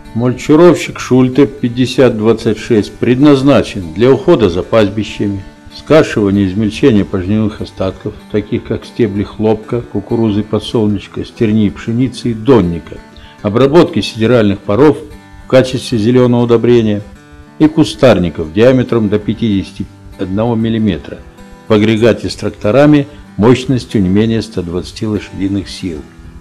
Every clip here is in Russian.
Мульчировщик Шульте 5026 предназначен для ухода за пастбищами, скашивания и измельчения пожнивных остатков, таких как стебли хлопка, кукурузы, подсолнечка, стерни, пшеницы и донника, обработки сидеральных паров в качестве зеленого удобрения и кустарников диаметром до 51 мм в агрегате с тракторами мощностью не менее 120 лошадиных сил.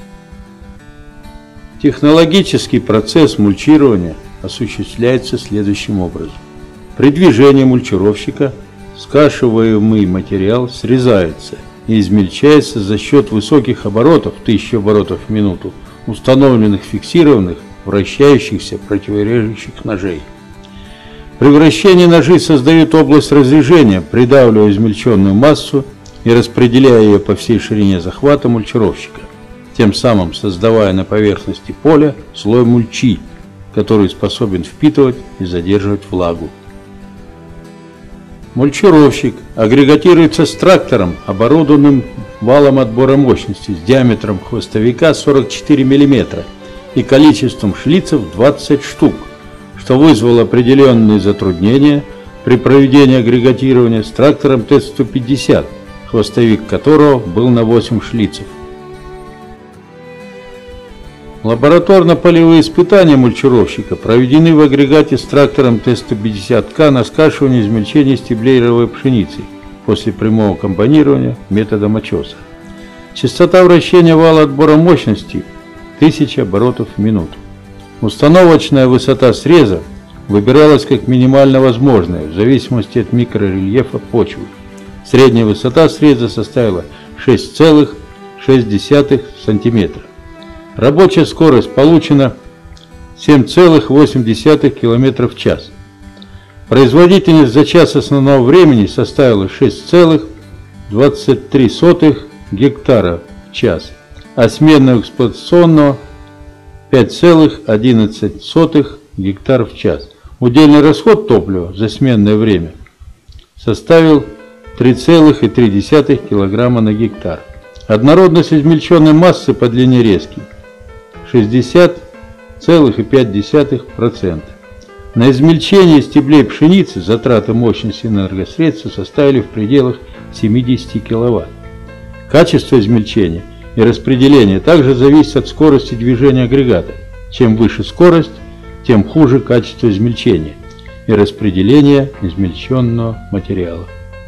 Технологический процесс мульчирования осуществляется следующим образом. При движении мульчировщика скашиваемый материал срезается и измельчается за счет высоких оборотов, 1000 оборотов в минуту, установленных фиксированных вращающихся противорежущих ножей. При вращении ножи создают область разрежения, придавливая измельченную массу и распределяя ее по всей ширине захвата мульчировщика, тем самым создавая на поверхности поля слой мульчи, который способен впитывать и задерживать влагу. Мульчировщик агрегатируется с трактором, оборудованным валом отбора мощности с диаметром хвостовика 44 мм и количеством шлицев 20 штук, что вызвало определенные затруднения при проведении агрегатирования с трактором Т-150, хвостовик которого был на 8 шлицев. Лабораторно-полевые испытания мульчировщика проведены в агрегате с трактором Т-150К на скашивание и измельчение стеблей рядовой пшеницы после прямого комбайнирования методом очеса. Частота вращения вала отбора мощности 1000 оборотов в минуту. Установочная высота среза выбиралась как минимально возможная в зависимости от микрорельефа почвы. Средняя высота среза составила 6,6 см. Рабочая скорость получена 7,8 км в час. Производительность за час основного времени составила 6,23 гектара в час, а сменного эксплуатационного 5,11 гектара в час. Удельный расход топлива за сменное время составил 3,3 кг на гектар. Однородность измельченной массы по длине резки 60,5%. На измельчение стеблей пшеницы затраты мощности энергосредств составили в пределах 70 кВт. Качество измельчения и распределения также зависит от скорости движения агрегата. Чем выше скорость, тем хуже качество измельчения и распределения измельченного материала.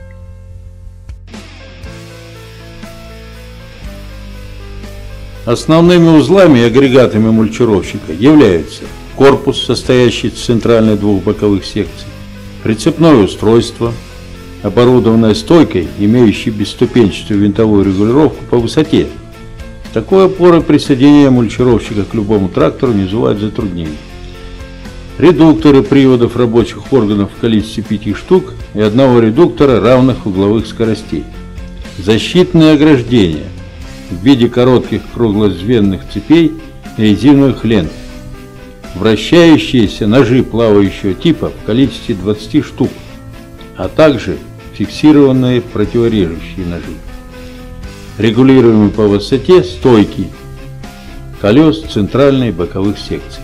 Основными узлами и агрегатами мульчировщика являются корпус, состоящий из центральной двух боковых секций, прицепное устройство, оборудованное стойкой, имеющей бесступенчатую винтовую регулировку по высоте. Такой опорой присоединения мульчировщика к любому трактору не вызывает затруднений. Редукторы приводов рабочих органов в количестве 5 штук и одного редуктора равных угловых скоростей. Защитные ограждения в виде коротких круглозвенных цепей и резиновых лент. Вращающиеся ножи плавающего типа в количестве 20 штук, а также фиксированные противорежущие ножи. Регулируемые по высоте стойки колес центральной и боковых секций.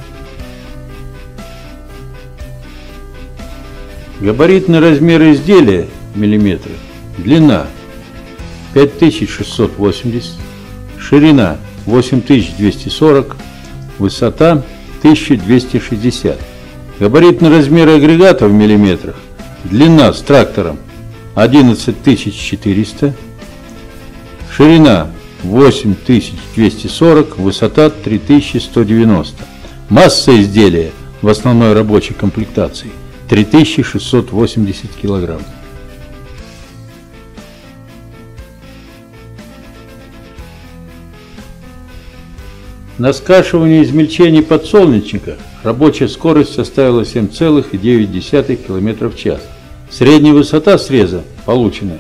Габаритные размеры изделия миллиметры. Длина 5680, ширина 8240, высота 1260. Габаритные размеры агрегата в миллиметрах. Длина с трактором 11400, ширина 8240, высота 3190. Масса изделия в основной рабочей комплектации 3680 кг. На скашивании и измельчении подсолнечника рабочая скорость составила 7,9 км в час. Средняя высота среза получена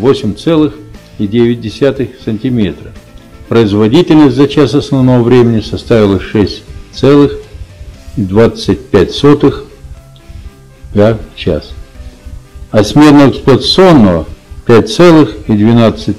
8,9 см. Производительность за час основного времени составила 6,25 га в час, а сменного эксплуатационного 5,12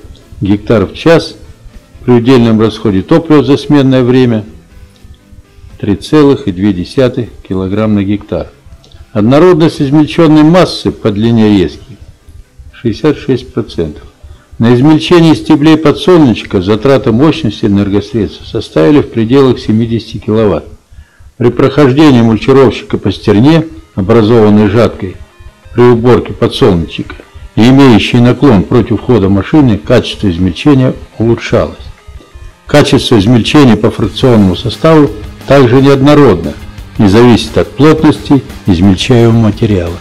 гектар в час при удельном расходе топлива за сменное время 3,2 кг на гектар. Однородность измельченной массы по длине резки 66%. На измельчение стеблей подсолнечника затраты мощности энергосредств составили в пределах 70 кВт. При прохождении мульчировщика по стерне, образованной жаткой при уборке подсолнечника и имеющей наклон против хода машины, качество измельчения улучшалось. Качество измельчения по фракционному составу также неоднородно и зависит от плотности измельчаемого материала.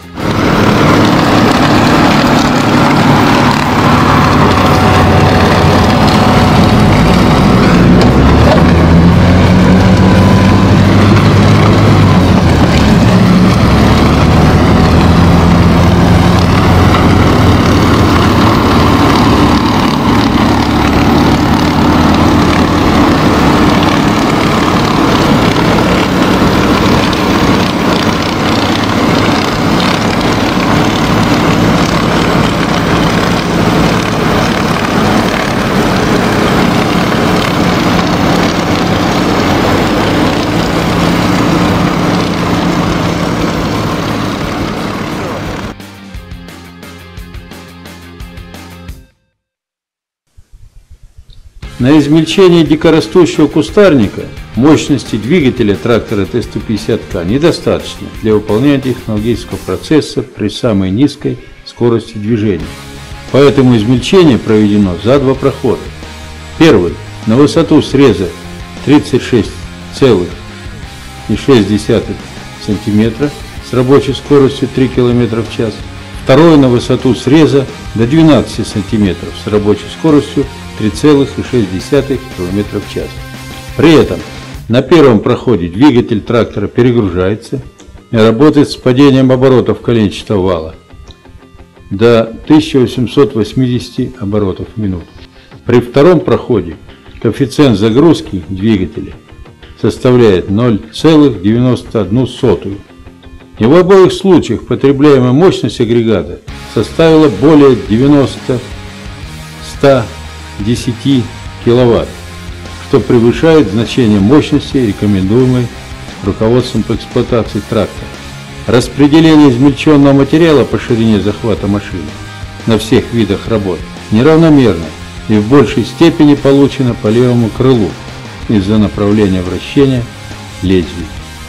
На измельчение дикорастущего кустарника мощности двигателя трактора Т-150К недостаточно для выполнения технологического процесса при самой низкой скорости движения. Поэтому измельчение проведено за два прохода. Первый на высоту среза 36,6 см с рабочей скоростью 3 км в час. Второй на высоту среза до 12 см с рабочей скоростью 3,6 км в час. При этом на первом проходе двигатель трактора перегружается и работает с падением оборотов коленчатого вала до 1880 оборотов в минуту. При втором проходе коэффициент загрузки двигателя составляет 0,91. И в обоих случаях потребляемая мощность агрегата составила более 110 кВт, что превышает значение мощности, рекомендуемой руководством по эксплуатации трактора. Распределение измельченного материала по ширине захвата машины на всех видах работ неравномерно и в большей степени получено по левому крылу из-за направления вращения лезвий.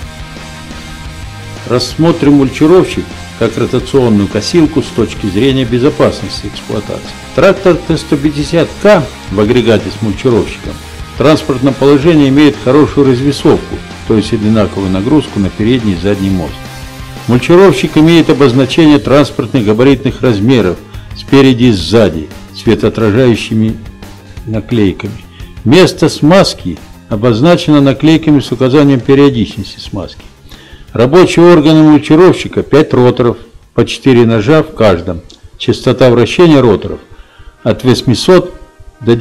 Рассмотрим мульчировщик как ротационную косилку с точки зрения безопасности эксплуатации. Трактор Т-150К в агрегате с мульчировщиком в транспортном положении имеет хорошую развесовку, то есть одинаковую нагрузку на передний и задний мост. Мульчировщик имеет обозначение транспортных габаритных размеров спереди и сзади светоотражающими наклейками. Место смазки обозначено наклейками с указанием периодичности смазки. Рабочие органы мульчировщика 5 роторов, по 4 ножа в каждом. Частота вращения роторов от 800 до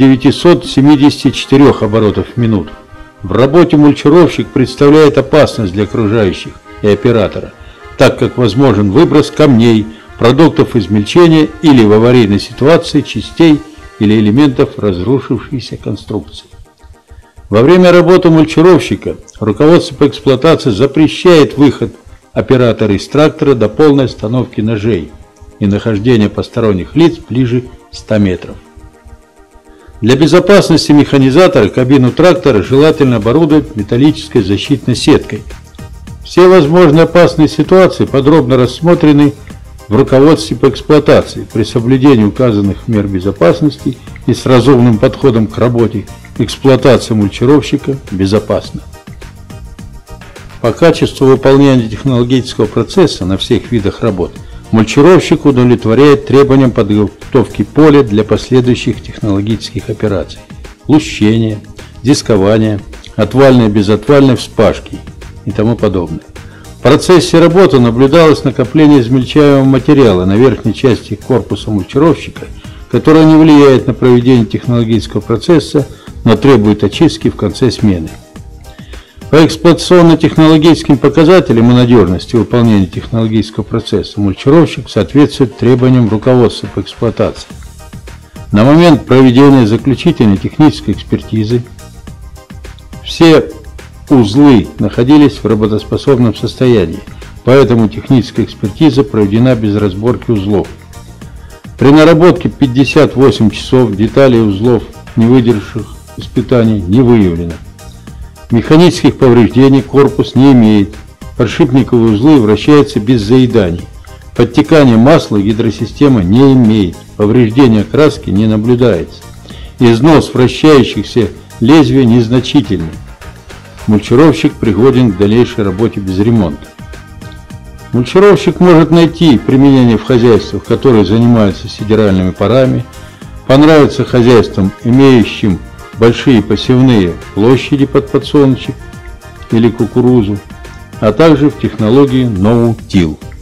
974 оборотов в минуту. В работе мульчировщик представляет опасность для окружающих и оператора, так как возможен выброс камней, продуктов измельчения или в аварийной ситуации частей или элементов разрушившейся конструкции. Во время работы мульчировщика руководство по эксплуатации запрещает выход оператора из трактора до полной остановки ножей и нахождение посторонних лиц ближе 100 метров. Для безопасности механизатора кабину трактора желательно оборудовать металлической защитной сеткой. Все возможные опасные ситуации подробно рассмотрены в руководстве по эксплуатации. При соблюдении указанных мер безопасности и с разумным подходом к работе эксплуатация мульчировщика безопасна. По качеству выполнения технологического процесса на всех видах работ мульчировщик удовлетворяет требованиям подготовки поля для последующих технологических операций: лущения, дискования, отвальной и безотвальной вспашки и тому подобное. В процессе работы наблюдалось накопление измельчаемого материала на верхней части корпуса мульчировщика, которое не влияет на проведение технологического процесса, но требует очистки в конце смены. По эксплуатационно-технологическим показателям и надежности выполнения технологического процесса мульчировщик соответствует требованиям руководства по эксплуатации. На момент проведения заключительной технической экспертизы все узлы находились в работоспособном состоянии, поэтому техническая экспертиза проведена без разборки узлов. При наработке 58 часов деталей узлов, не выдержавших испытаний, не выявлено. Механических повреждений корпус не имеет. Подшипниковые узлы вращаются без заеданий. Подтекания масла гидросистема не имеет. Повреждения краски не наблюдается. Износ вращающихся лезвия незначительный. Мульчировщик пригоден к дальнейшей работе без ремонта. Мульчировщик может найти применение в хозяйствах, которые занимаются сидеральными парами, понравится хозяйствам, имеющим большие посевные площади под подсолнечник или кукурузу, а также в технологии ноу-тил.